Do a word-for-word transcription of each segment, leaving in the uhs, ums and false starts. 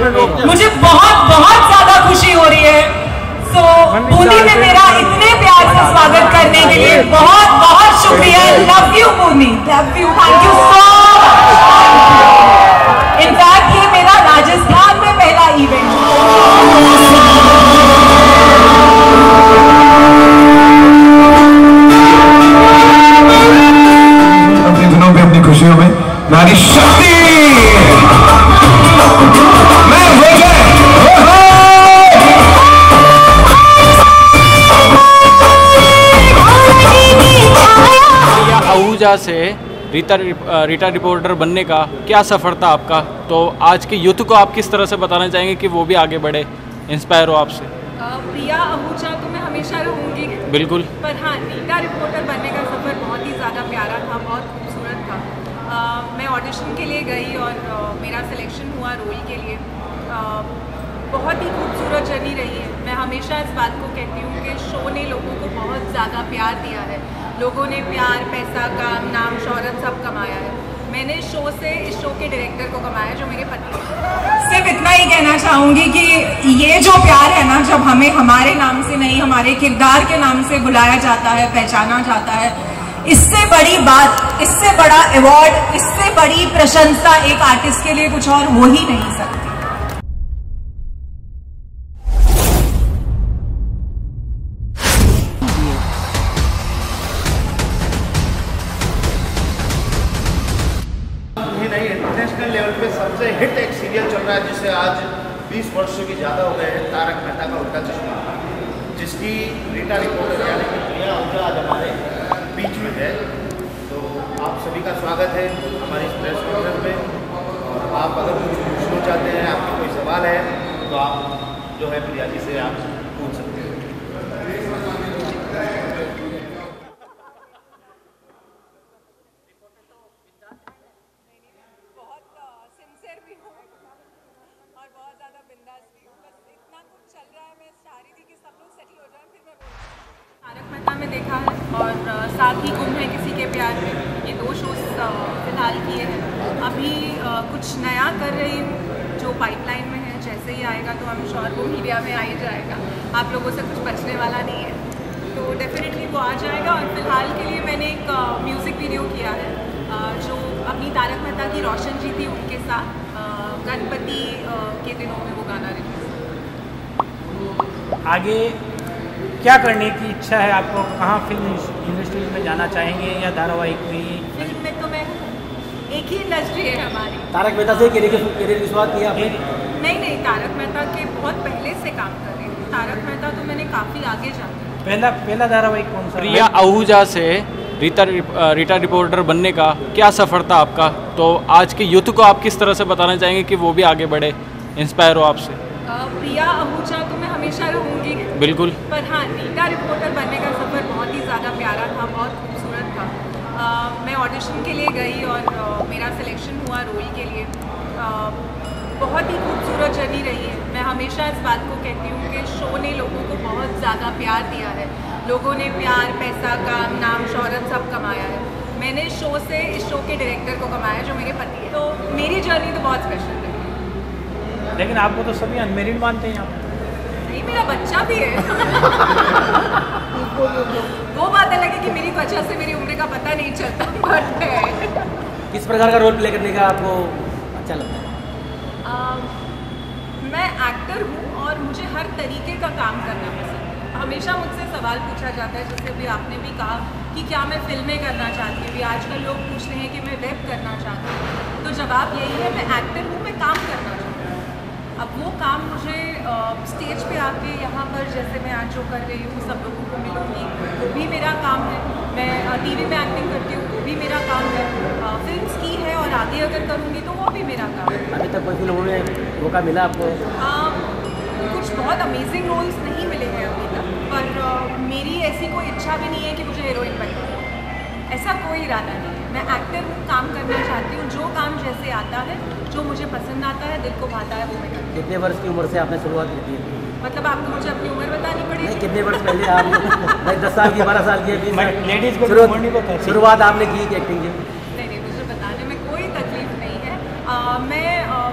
मुझे बहुत बहुत ज्यादा खुशी हो रही है। सो बूंदी में मेरा इतने प्यार से स्वागत करने के लिए बहुत बहुत शुक्रिया। Love you Bundi, love you, thank you so much. In fact ये मेरा राजस्थान में पहला इवेंट अपने दिनों पे अपनी खुशियों में नारी शक्ति मैं हो जाए। आहूजा से रीता रीटा रिपोर्टर बनने का क्या सफ़र था आपका? तो आज के यूथ को आप किस तरह से बताना चाहेंगे कि वो भी आगे बढ़े, इंस्पायर हो आपसे? प्रिया आहूजा तो मैं हमेशा रहूँगी, बिल्कुल, पर हाँ, रीटा रिपोर्टर बनने का सफ़र बहुत ही ज़्यादा प्यारा था, बहुत खूबसूरत था। आ, मैं ऑडिशन के लिए गई और आ, मेरा सिलेक्शन हुआ रोल के लिए। आ, बहुत ही खूबसूरत जर्नी रही है। मैं हमेशा इस बात को कहती हूँ कि शो ने लोगों को बहुत ज़्यादा प्यार दिया है। लोगों ने प्यार, पैसा, काम, नाम, शोहरत सब कमाया है। मैंने शो से इस शो के डायरेक्टर को कमाया जो मेरे पति हैं। सिर्फ इतना ही कहना चाहूँगी कि ये जो प्यार है ना, जब हमें हमारे नाम से नहीं हमारे किरदार के नाम से बुलाया जाता है, पहचाना जाता है, इससे बड़ी बात, इससे बड़ा अवार्ड, इससे बड़ी प्रशंसा एक आर्टिस्ट के लिए कुछ और हो ही नहीं सकती। इंटरनेशनल लेवल पे सबसे हिट एक सीरियल चल रहा है जिसे आज बीस वर्षों की ज़्यादा हो गए हैं, तारक मेहता का उल्टा चश्मा, जिसकी रीटा रिपोर्टर यानी कि प्रिया आहूजा आज हमारे बीच में है। तो आप सभी का स्वागत है हमारी इस प्रेस कॉन्फ्रेंस में। और आप अगर कुछ पूछना चाहते हैं, आपका कोई सवाल है तो आप जो है प्रिया जी से आप पूछ सकते हैं। तारक मेहता में देखा है और साथ ही गुम है किसी के प्यार में, ये दो शोज फिलहाल किए हैं। अभी कुछ नया कर रही हूँ जो पाइपलाइन में है, जैसे ही आएगा तो हम श्योर वो मीडिया में आ ही जाएगा। आप लोगों से कुछ बचने वाला नहीं है, तो डेफिनेटली वो आ जाएगा। और फिलहाल के लिए मैंने एक म्यूज़िक वीडियो किया है जो अपनी तारक मेहता की रोशन जी थी उनके साथ, गणपति के दिनों में वो गाना रिलीज। आगे क्या करने की इच्छा है आपको? कहाँ फिल्म इंडस्ट्री में जाना चाहेंगे या धारावाहिक में? फिल्म में तो मैं एक ही इंडस्ट्री है हमारी। तारक मेहता से करियर की शुरुआत किया आपने? नहीं नहीं, तारक मेहता के बहुत पहले से काम कर रही हूँ। तारक मेहता तो मैंने काफ़ी आगे जाती हूँ। पहला पहला धारावाहिक कौन सा? प्रिया आहूजा से रीता रीटा रिपोर्टर बनने का क्या सफ़र था आपका? तो आज के यूथ को आप किस तरह से बताना चाहेंगे कि वो भी आगे बढ़े, इंस्पायर हो आपसे? प्रिया आहूजा तो मैं हमेशा रहूँगी, बिल्कुल, पर हाँ, रीटा रिपोर्टर बनने का सफ़र बहुत ही ज़्यादा प्यारा था, बहुत खूबसूरत था। आ, मैं ऑडिशन के लिए गई और आ, मेरा सिलेक्शन हुआ रोल के लिए। आ, बहुत ही खूबसूरत जर्नी रही है। मैं हमेशा इस बात को कहती हूँ कि शो ने लोगों को बहुत ज़्यादा प्यार दिया है। लोगों ने प्यार, पैसा, काम, नाम, शोहरत सब कमाया है। मैंने शो से इस शो के डायरेक्टर को कमाया जो मेरे पति हैं। तो मेरी जर्नी तो बहुत स्पेशल रही। लेकिन आपको तो सभी अनमेरिड मानते हैं आप? नहीं, मेरा बच्चा भी है। वो बात अलग है कि मेरी त्वचा से मेरी उम्र का पता नहीं चलता, बट है। किस प्रकार का रोल प्ले करने का आपको अच्छा लगता है? आ, मैं एक्टर हूँ और मुझे हर तरीके का काम करना पसंद है। हमेशा मुझसे सवाल पूछा जाता है, जैसे अभी आपने भी कहा कि क्या मैं फिल्में करना चाहती हूँ, आजकल लोग पूछते हैं कि मैं वेब करना चाहती हूँ। तो जवाब यही है, मैं एक्टर हूँ, मैं काम करना चाहती हूँ। अब वो काम मुझे स्टेज पे आके यहाँ पर जैसे मैं आज जो कर रही हूँ, सब लोगों को मिलूँगी, वो भी मेरा काम है। मैं टीवी में एक्टिंग करती हूँ, वो भी मेरा काम है। फिल्म्स की है और आगे अगर करूँगी तो वो भी मेरा काम है। अभी तक कोई फिल्मों में मौका मिला आपको? आ, कुछ बहुत अमेजिंग रोल्स नहीं मिले हैं अभी तक, पर आ, मेरी ऐसी कोई इच्छा भी नहीं है कि मुझे हीरोइन बनना है, ऐसा कोई इरादा नहीं है। मैं एक्टर हूँ, काम करना चाहती हूँ। जो काम जैसे आता है, जो मुझे पसंद आता है, दिल को भाता है, वो मैं करती हूँ। कितने वर्ष की उम्र से आपने शुरुआत की थी? मतलब आपको मुझे अपनी उम्र बतानी पड़ेगी? नहीं, कितने वर्ष पहले आप भाई दस साल की, बारह साल की, लेडीज को शुरुआत आपने की एक्टिंग की? नहीं नहीं, मुझे बताने में कोई तकलीफ नहीं है। आ, मैं बीस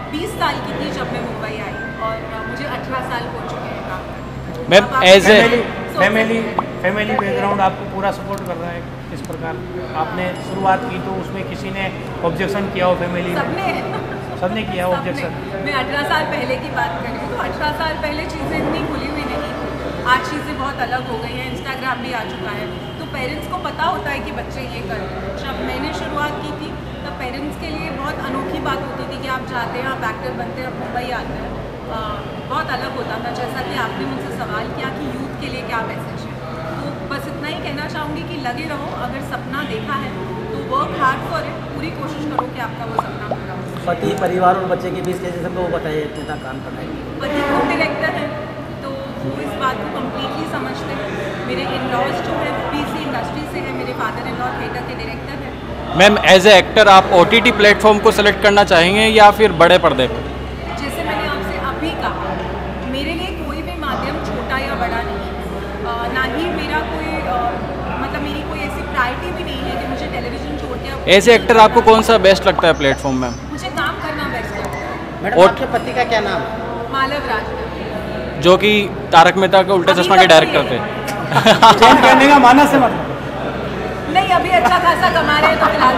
साल की थी जब मैं मुंबई आई और मुझे अठारह साल हो चुके हैं काम करते। मैम अब आप as a family family family background आपको पूरा सपोर्ट कर रहा है इस प्रकार आपने शुरुआत की तो उसमें किसी ने ऑब्जेक्शन किया हो फैमिली में? सबने सबने किया सबने। ऑब्जेक्शन? मैं अठारह साल पहले की बात कर रही हूँ, तो अठारह साल पहले चीज़ें इतनी खुली हुई नहीं थी। आज चीज़ें बहुत अलग हो गई हैं, इंस्टाग्राम भी आ चुका है, तो पेरेंट्स को पता होता है कि बच्चे ये कर रहे हैं। जब मैंने शुरुआत की थी तब पेरेंट्स के लिए बहुत अनोखी बात होती थी कि आप जाते हैं, आप एक्टर बनते हैं, आप मुंबई आते हैं। आ, बहुत अलग होता था। जैसा कि आपने मुझसे सवाल किया कि यूथ के लिए क्या मैसेज है, तो बस इतना ही कहना चाहूँगी कि लगे रहो। अगर सपना देखा है तो वर्क हार्ड फॉर इट, पूरी कोशिश करो कि आपका वो सपना पूरा हो। पति परिवार और बच्चे के बीच कैसे सबको वो बताइए कितना काम करना है? पति खुद डायरेक्टर है तो वो इस बात को कम्प्लीटली समझते हैं। मेरे इन लॉज जो है पी सी इंडस्ट्री से है, मेरे फादर इन लॉ थिएटर के डायरेक्टर हैं। मैम एज ए एक्टर आप ओ टी टी प्लेटफॉर्म को सेलेक्ट करना चाहेंगे या फिर बड़े पर्दे पर? जैसे मैंने आपसे अभी कहा, मेरे लिए कोई भी माध्यम छोटा या बड़ा नहीं है। आ, ना ही मेरा कोई आ, मतलब मेरी कोई ऐसी प्रायोरिटी भी नहीं है कि मुझे टेलीविजन छोड़ के। एज ए एक्टर आपको कौन सा बेस्ट लगता है प्लेटफॉर्म मैम? मुझे काम करना बेस्ट लगता है। मैडम और- आपके पति का क्या नाम है? मालव राज जो कि तारक मेहता के उल्टा चश्मा के डायरेक्टर थे। चेंज करने का मानस से मतलब नहीं, अभी अच्छा खासा कमा रहे हैं तो फिलहाल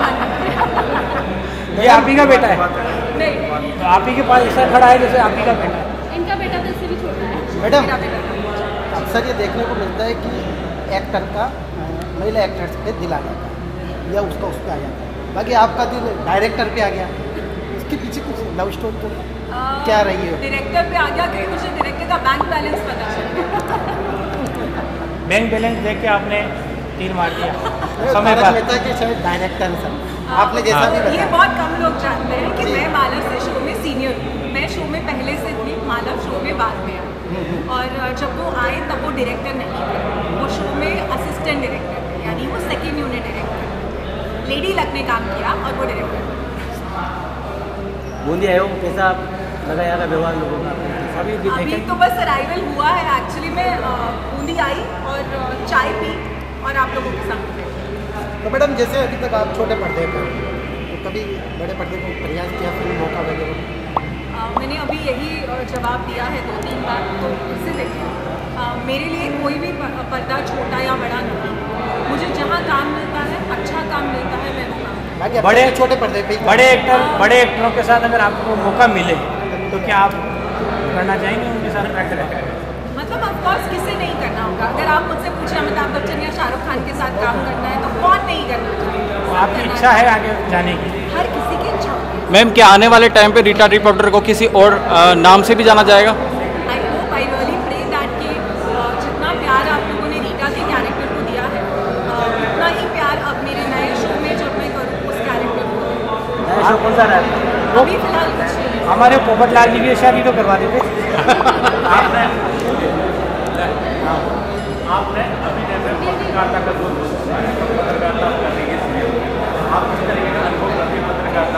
मान ये आप ही का बेटा है? नहीं, तो आप ही के पास ऐसा खड़ा है जैसे आप ही का बेटा है। इनका बेटा तो इससे भी छोटा है। मैडम मेरा बेटा अक्सर ये देखने को मिलता है कि एक्टर का अ, महिला एक्टर्स पे दिल आ जाता है या उसका उस पर आ जाता है, बाकी आपका दिल डायरेक्टर पे आ गया। इसके पीछे कुछ लव स्टोरी तो क्या रही है? डायरेक्टर पे आ गया क्योंकि मुझे डायरेक्टर का बैंक बैलेंस पता चला। बैंक बैलेंस देख के आपने तीर मार दिया समय तारक पर। मेहता के शायद डायरेक्टर हैं सर, आपने जैसा भी ये बताया। बहुत कम लोग जानते हैं कि जी। मैं मालव से शो में सीनियर हूँ। मैं शो में पहले से थी, मालव शो में बाद में आई। और जब वो आए तब वो डायरेक्टर नहीं थे, वो शो में असिस्टेंट डायरेक्टर थे, यानी वो second unit director. Lady luck ने काम किया और वो डायरेक्टर। बूंदी आए हो कैसा लगा यहाँ का व्यवहार लोगों का? अभी भी अभी देखें तो बस अराइवल हुआ है एक्चुअली। मैं अ, बूंदी आई और अ, चाय पी और आप लोगों के सामने। तो मैडम जैसे अभी तक आप छोटे पर्दे पर, तो कभी बड़े पर्दे को प्रयास किया फिल्म मौका वगैरह? अ, मैंने अभी यही अ, जवाब दिया है दो तीन बार, तो इससे देखिए अ, मेरे लिए कोई भी प- पर्दा छोटा या बड़ा नहीं। मुझे जहाँ काम मिलता है, अच्छा काम मिलता है, मैं वो काम करती हूँ। बाकी अब बड़े- तक छोटे पर्दे पे ही- बड़े एक्टर बड़े एक्टरों के साथ अगर आपको मौका मिले तो क्या आप करना चाहेंगे उनके साथ एक्टर? मतलब ऑफकोर्स किसे नहीं करना होगा। अगर आप मुझसे पूछे अमिताभ बच्चन या शाहरुख खान के साथ काम करना है तो कौन नहीं करना चाहिए? तो आपकी इच्छा है आगे जाने की? हर किसी की इच्छा होती है। मैम क्या आने वाले टाइम पे रीटा रिपोर्टर को किसी और अ, नाम से भी जाना जाएगा? I hope I really pray that कि अ, जितना प्यार आप लोगों ने रीटा के कैरेक्टर को दिया है, अ, उतना ही प्यार अब मेरे नए शो में जब मैं करूँ उस कैरेक्टर को दूँ। नया शो कौन सा रहा है? अभी फिलहाल कुछ नहीं। हमारे पोपट लाल जी की शादी तो करवा देते। आपने आपने अभिनय में पत्रकारिता का दो पत्रकारिता करने के लिए आप किस तरीके का अनुभव करते हैं पत्रकारिता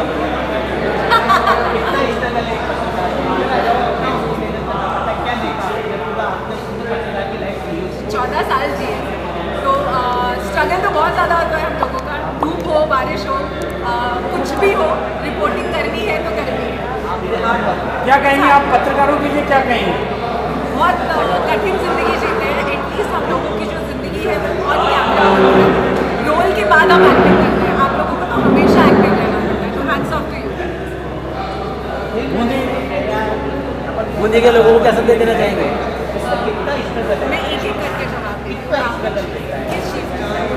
चौदह साल जी तो स्ट्रगल तो बहुत ज़्यादा होता है हम लोगों का। धूप हो, बारिश हो, आ, कुछ भी हो, रिपोर्टिंग करनी है तो करनी है। क्या कहेंगे आप पत्रकारों के लिए? क्या कहेंगे? बहुत आ, कठिन जिंदगी जीते हैं। एटलीस्ट हम लोगों की जो जिंदगी है वो और कैमरा रोल के बाद हम एक्टिंग करते हैं। आप लोगों को तो हमेशा एक्टिंग रहना पड़ता है, तो hats off to you. Bundi Bundi के लोगों को क्या संदेश देना चाहेंगे? मैं एक एक करके जवाब दूँगी। किस चीज़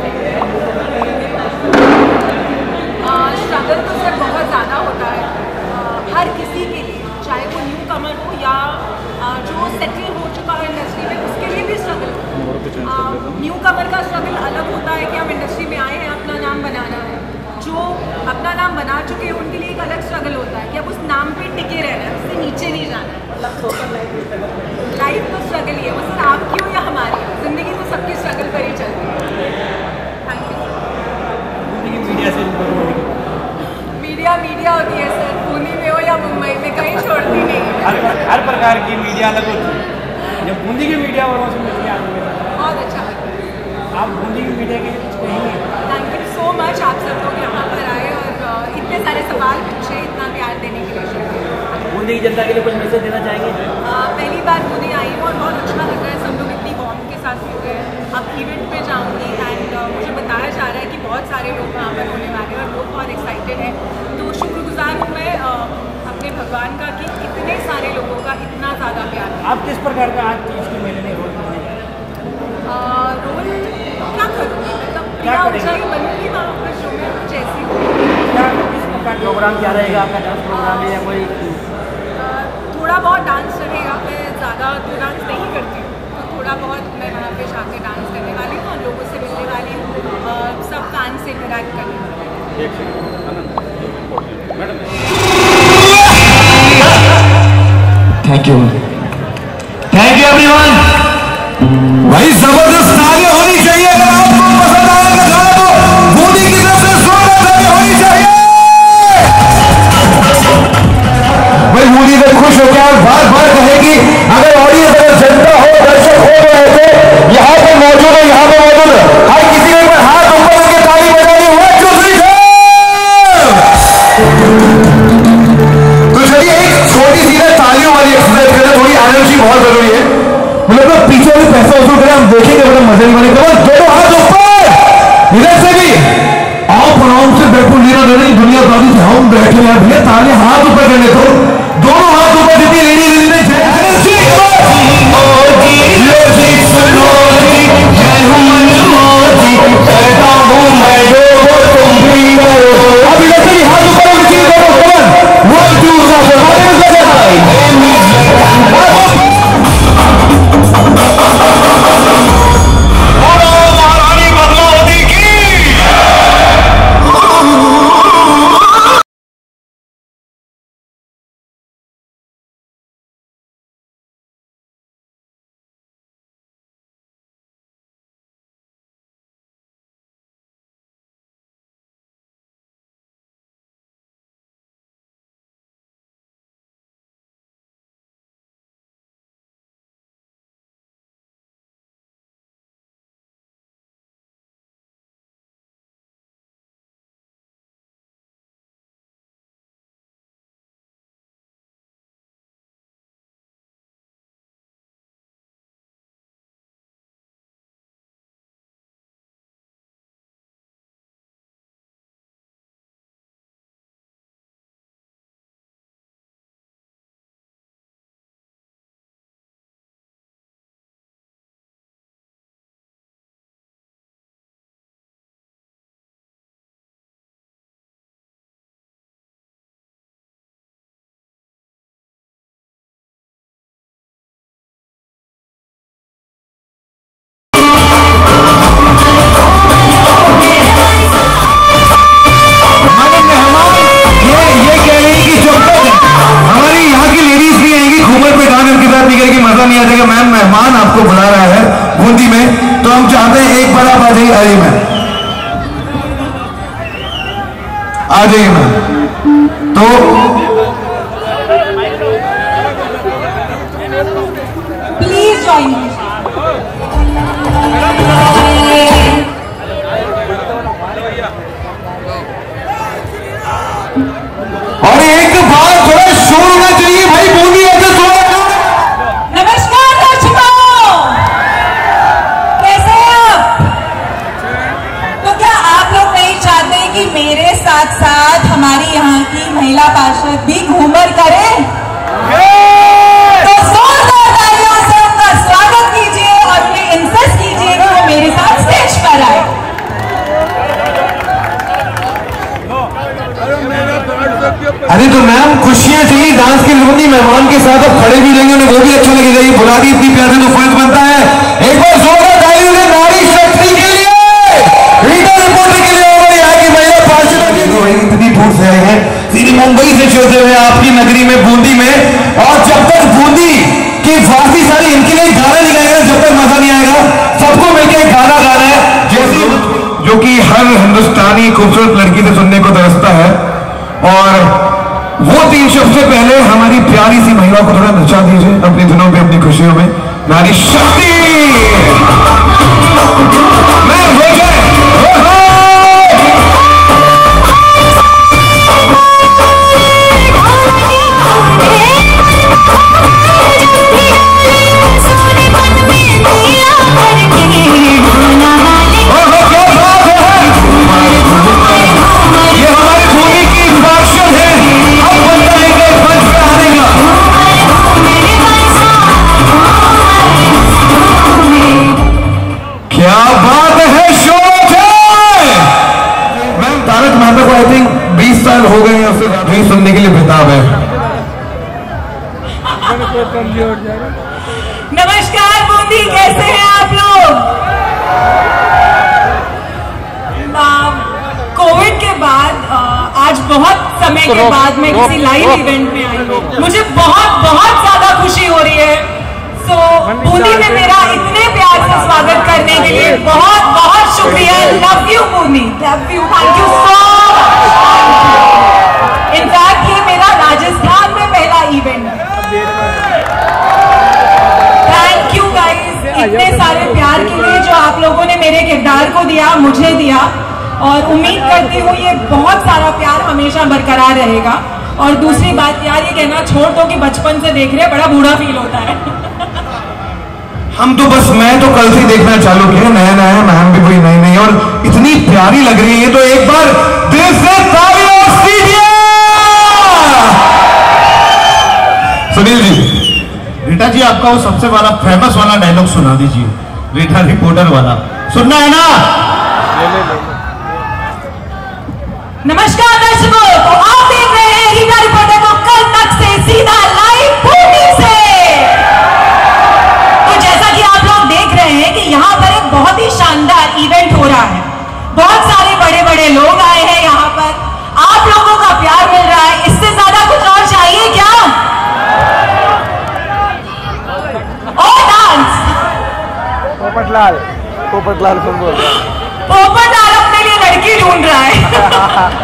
स्ट्रगल तो सर बहुत ज़्यादा होता है आ, हर किसी के लिए, चाहे वो न्यू कमर हो या आ, जो सेटल हो चुका है इंडस्ट्री में, उसके लिए भी स्ट्रगल होता है। न्यू कमर का स्ट्रगल अलग होता है कि हम इंडस्ट्री में आए हैं, अपना नाम बनाना है। जो अपना नाम बना चुके हैं उनके लिए एक अलग स्ट्रगल होता है कि अब उस नाम पे टिके रहना है, उससे नीचे नहीं जाना है। लाइफ तो स्ट्रगल ही है, वो सर आपकी हो या हमारी, जिंदगी तो सबकी स्ट्रगल पर ही चलती है। Thank you. मीडिया से मीडिया मीडिया होती है सर, पुणे में हो या मुंबई में, कहीं छोड़ती नहीं है। हर हर प्रकार की मीडिया अलग होती है। जब बूंदी की मीडिया वालों से मिलती है आपको, बहुत अच्छा लगता है। आप बूंदी की मीडिया के लिए कुछ कहेंगे? थैंक यू सो मच, आप सब लोग यहाँ पर आए और अ, इतने सारे सवाल पूछे, इतना प्यार देने के लिए शुक्रिया। बूंदी की जनता के लिए कुछ मैसेज देना चाहेंगे? आ, पहली बार बूंदी आई हूँ और बहुत अच्छा लग रहा है, सब लोग इतनी वार्म के साथ मिल रहे हैं। अब इवेंट पे जाऊँगी एंड मुझे बताया जा रहा है कि बहुत सारे लोग वहाँ पर होने वाले हैं और लोग बहुत एक्साइटेड हैं। तो शुक्रगुजार हूँ मैं आ, अपने भगवान का कि इतने सारे लोगों का इतना ज़्यादा प्यार है। आप किस प्रकार का आज तीज के मेले में रोल करेंगे? रोल क्या करूँगी, मतलब क्या ऊंचाई बनूँगी वहाँ पर शो में कुछ ऐसी क्या किस प्रकार प्रोग्राम क्या रहेगा आपका? डांस प्रोग्राम है या कोई? थोड़ा बहुत डांस रहेगा, मैं ज़्यादा तो डांस नहीं करती हूँ, तो थोड़ा बहुत मैं वहाँ पे जाके डांस करने वाली हूँ और लोगों से मिलने वाली हूँ और सब फैन से इंटरेक्ट करने वाली हूँ। Thank you thank you everyone. भाई जबरदस्त तालियां होनी चाहिए अगर आपको पसंद आएगा गाना तो मोदी की तरफ से जोरदार तालियां होनी चाहिए। भाई मोदी से खुश हो गया, बार बार कहेगी अगर ऑडियंस अगर जनता हो दर्शक हो रहे थे यहाँ पे मौजूद है, यहाँ पे मौजूद है, हर किसी ने एक बार हाथ ऊपर करके ताली बजानी हुआ चौधरी तो चलिए एक छोटी सी ना तालियों वाली एक्सरसाइज करें, थोड़ी एनर्जी बहुत जरूरी है। मतलब पीछे भी पैसा वसूल करें, हम देखेंगे बड़ा मजे नहीं बने। करो दोनों हाथ ऊपर, इधर से भी आप आराम से बैठो, लेना देना दुनिया दादी से हम बैठे हैं भैया, ताले हाथ ऊपर करने दो, दोनों हाथ ऊपर, जितनी लेडी अब इधर से भी हाथ ऊपर होकर चीज करो, कमन वन टू मेहमान आपको बुला रहा है बूंदी में, तो हम चाहते हैं एक बार आप आ जाइए। आइए मैम, आ जाइए मैम। तो प्लीज ज्वाइन। और एक बार थोड़ा शोर होना चाहिए भाई, बूंदी ऐसे शोर। नमस्कार दर्शकों, कैसे हैं आप? तो क्या आप लोग नहीं चाहते कि मेरे साथ साथ हमारी यहाँ की महिला पार्षद भी घूमर करें? तो जोरदार तालियों से उनका स्वागत कीजिए और उन्हें इंसिस्ट कीजिए कि वो मेरे साथ स्टेज पर आए। अरे तो मैम खुशियां चाहिए, डांस की लूनी मेहमान के साथ अब खड़े भी रहेंगे, उन्हें वो भी अच्छा लगेगा। ये बुला दी इतनी प्यार से तो फर्ज बनता है एक बार जोरदार तालियों से नारी शक्ति के लिए, रीटा रिपोर्टर के लिए और यहाँ की महिला पार्षदों के लिए। इतनी दूर से आए हैं, सीधी मुंबई से चलते हुए आपकी नगरी में बूंदी में, और जब तक बूंदी की वासी सारी इनके लिए गाना नहीं गाएगा जब तक मजा नहीं आएगा। सबको मिलकर गाना गाना है, जैसे जो कि हर हिंदुस्तानी खूबसूरत लड़की से सुनने को तरसता है। और वो तीन शब्द से पहले हमारी प्यारी सी महिला को थोड़ा नचा दीजिए अपने दिनों पे, अपनी खुशियों में। नारी शक्ति मैं हो जाए नमस्कार बूंदी, कैसे हैं आप लोग? कोविड के बाद आज बहुत समय के बाद मैं किसी लाइव इवेंट में आई हूँ। मुझे बहुत बहुत ज्यादा खुशी हो रही है। सो बूंदी में मेरा इतने प्यार से स्वागत करने के लिए बहुत बहुत शुक्रिया। Love you Bundi, love you, thank you so much. In fact ये मेरा राजस्थान में पहला इवेंट है। थैंक यू गाइस इतने सारे प्यार के लिए जो आप लोगों ने मेरे किरदार को दिया, मुझे दिया, और उम्मीद करती हूँ ये बहुत सारा प्यार हमेशा बरकरार रहेगा। और दूसरी बात यार ये कहना छोड़ दो कि बचपन से देख रहे बड़ा बूढ़ा फील होता है। हम तो बस मैं तो कल से देखना चालू किया, नया नया, मैम भी कोई नई नई और इतनी प्यारी लग रही है। तो एक बार दिल से तालियां दीजिए। सुनील जी, रीटा जी आपका वो सबसे बड़ा फेमस वाला डायलॉग सुना दीजिए, रीटा रिपोर्टर वाला, सुनना है ना? ले ले ले। नमस्कार दर्शकों, तो आप देख रहे हैं रीटा रिपोर्टर को कल तक से सीधा लाइव बूंदी से। तो जैसा कि आप लोग देख रहे हैं कि यहाँ पर एक बहुत ही शानदार इवेंट हो रहा है। बहुत सारे बड़े बड़े लोग आए हैं यहाँ पर, आप लोगों का प्यार मिल रहा है। इससे ज्यादा कुछ और चाहिए क्या? और डांस। पोपटलाल, पोपटलाल फुटबॉल। पोपटलाल अपने लिए लड़की ढूंढ रहा है।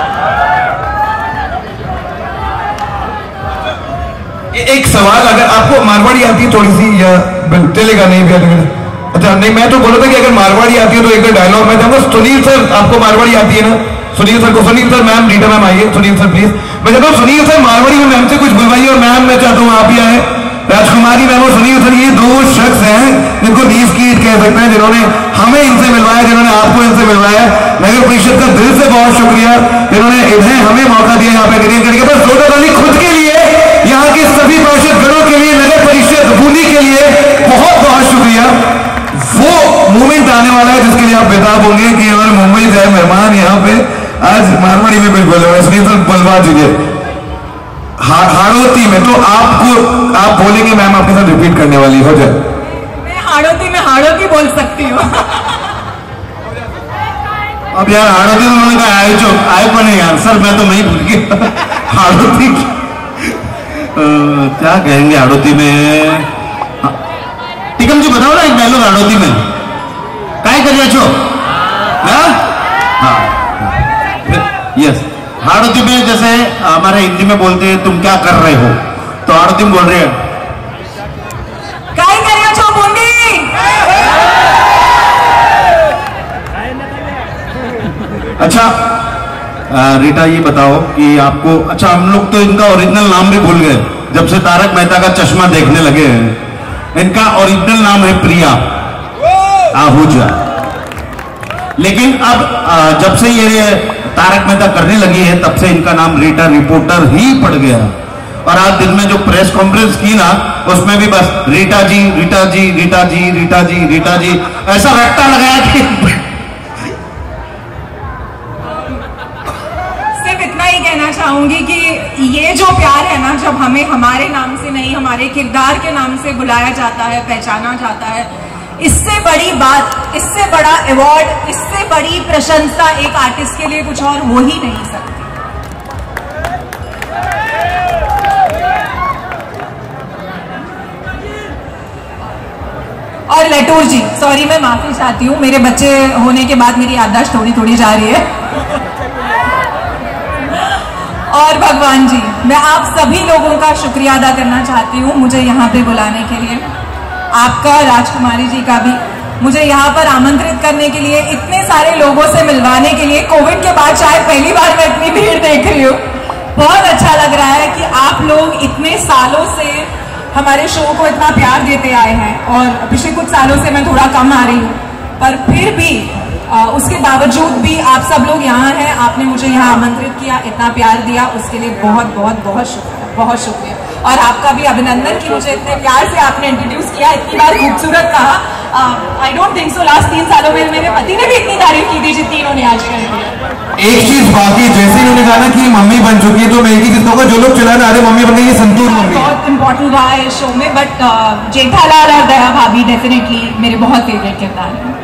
एक सवाल, अगर आपको मारवाड़ी आती है थोड़ी सी या चलेगा? नहीं भी अच्छा नहीं, मैं तो बोला था कि अगर मारवाड़ी आती है तो एक डायलॉग मैं चाहूंगा। सुनील सर, आपको मारवाड़ी आती है ना? सुनील सर को, Sunil sir, ma'am, Rita ma'am आइए। सुनील सर प्लीज, मैं चाहता हूँ सुनील सर मारवाड़ी में मैम से कुछ बुलवाइए। और मैम मैं चाहता हूँ आप ही आए। राजकुमारी मैम और सुनील सर ये दो शख्स हैं जिनको नीस की कह सकते हैं, जिन्होंने हमें इनसे मिलवाया, जिन्होंने आपको इनसे मिलवाया। नगर परिषद का दिल से बहुत शुक्रिया, जिन्होंने इन्हें हमें मौका दिया यहाँ पे डिटेन करने का। बस जोरदार ताली खुद के लिए, यहाँ के सभी पार्षद गणों के लिए, नगर परिषद बूंदी के लिए बहुत बहुत शुक्रिया। वो मोमेंट आने वाला है जिसके लिए आप बेताब होंगे कि हमारे मुंबई से मेहमान यहाँ पे आज मारवाड़ी में बिल्कुल सुनील सर बलवा दीजिए। हाड़ोती में तो आपको आप बोलेंगे मैम, आपके साथ रिपीट करने वाली हो जाए। मैं हाड़ोती में हाड़ोती बोल सकती हूँ। अब यार हाड़ोती तो उन्होंने कहा आए जो आए पर नहीं यार सर, मैं तो नहीं भूल गया। हाड़ोती क्या कहेंगे हाड़ोती में? टिकम जी बताओ ना एक डायलॉग हाड़ोती में काय कर छो? हाँ यस, हाड़ोती में जैसे हमारे हिंदी में बोलते हैं तुम क्या कर रहे हो, तो हाड़ोती में बोल रहे हैं काय कर रहे हो बूंदी। अच्छा आ, रीटा ये बताओ कि आपको, अच्छा हम लोग तो इनका ओरिजिनल नाम भी भूल गए जब से तारक मेहता का चश्मा देखने लगे हैं। इनका ओरिजिनल नाम है प्रिया आहूजा, लेकिन अब आ, जब से ये तारक मेहता करने लगी है तब से इनका नाम रीटा रिपोर्टर ही पड़ गया। और आज दिन में जो प्रेस कॉन्फ्रेंस की ना, उसमें भी बस रीटा जी रीटा जी रीटा जी रीटा जी रीटा जी ऐसा रट्टा लगाया कि सिर्फ इतना ही कहना चाहूंगी कि ये जो प्यार है ना, जब हमें हमारे नाम से नहीं हमारे किरदार के नाम से बुलाया जाता है, पहचाना जाता है, इससे बड़ी बात, इससे बड़ा अवार्ड, इससे बड़ी प्रशंसा एक आर्टिस्ट के लिए कुछ और हो ही नहीं सकती। और लटूर जी, सॉरी मैं माफी चाहती हूँ, मेरे बच्चे होने के बाद मेरी याददाश्त थोड़ी थोड़ी जा रही है। और भगवान जी, मैं आप सभी लोगों का शुक्रिया अदा करना चाहती हूँ मुझे यहाँ पे बुलाने के लिए, आपका, राजकुमारी जी का भी, मुझे यहाँ पर आमंत्रित करने के लिए, इतने सारे लोगों से मिलवाने के लिए। कोविड के बाद शायद पहली बार मैं इतनी भीड़ देख रही हूँ। बहुत अच्छा लग रहा है कि आप लोग इतने सालों से हमारे शो को इतना प्यार देते आए हैं, और पिछले कुछ सालों से मैं थोड़ा कम आ रही हूँ, पर फिर भी आ, उसके बावजूद भी आप सब लोग यहाँ हैं, आपने मुझे यहाँ आमंत्रित किया, इतना प्यार दिया, उसके लिए बहुत बहुत बहुत शुक्रिया, बहुत शुक्रिया। और आपका भी अभिनंदन कि मुझे इतने प्यार से आपने इंट्रोड्यूस किया, इतनी बार खूबसूरत कहा। I don't think so last तीन सालों में मेरे पति ने भी इतनी तारीफ की थी जितनी इन्होंने आज कर। एक चीज बाकी, जैसे इन्होंने कहा ना कि मम्मी बन चुकी है, तो मैं एक ही चीज कहूंगा, जो लोग चला रहे मम्मी बन गई, ये संतूर मम्मी। इम्पोर्टेंट रहा है इस शो में, बट जेठालाल और दया भाभी डेफिनेटली मेरे बहुत फेवरेट किरदार हैं।